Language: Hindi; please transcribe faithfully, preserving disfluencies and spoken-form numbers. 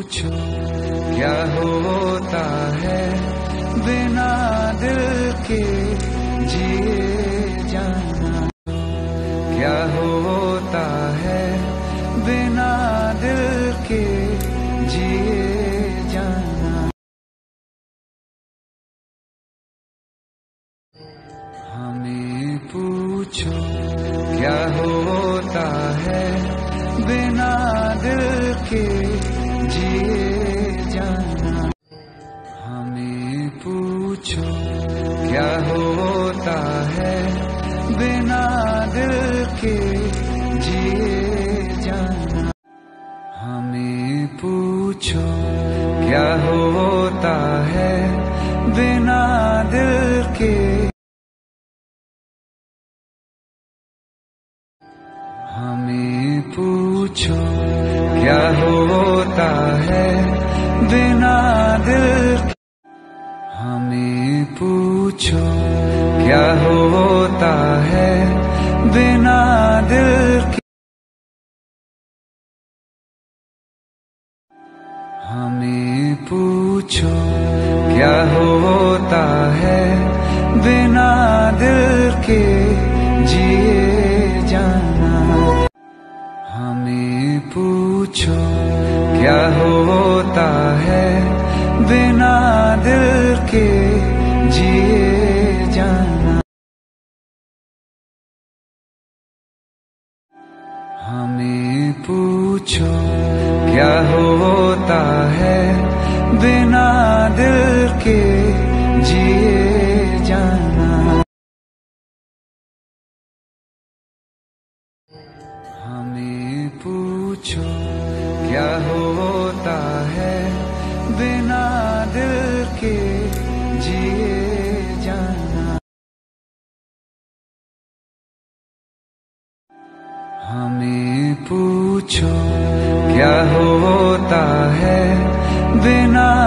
पूछो क्या होता है बिना दिल के जिए जाना, क्या होता है बिना दिल के जिए जाना। हमें पूछो क्या होता है बिना दिल के जिए जाना। हमें पूछो क्या होता है बिना दिल के जिए जाना। हमें पूछो क्या होता है बिना दिल के। हमें पूछो क्या होता है बिना दिल के। हमें पूछो क्या होता है बिना दिल के। हमें पूछो क्या होता है बिना दिल के जिए जाना। हमें पूछो क्या होता है बिना दिल के जिए जाना। हमें पूछो क्या होता है बिना दिल के जिए जाना। हमें पूछो क्या होता है बिना दिल के जिए जाना। हमें पूछो क्या होता है बिना